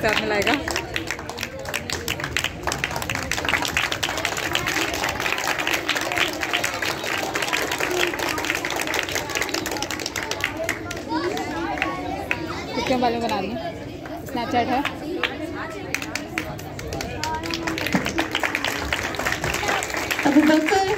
हाथ में लाएगा। क्यों बाल में बना रही है, स्नैपचैट है। अबू बकर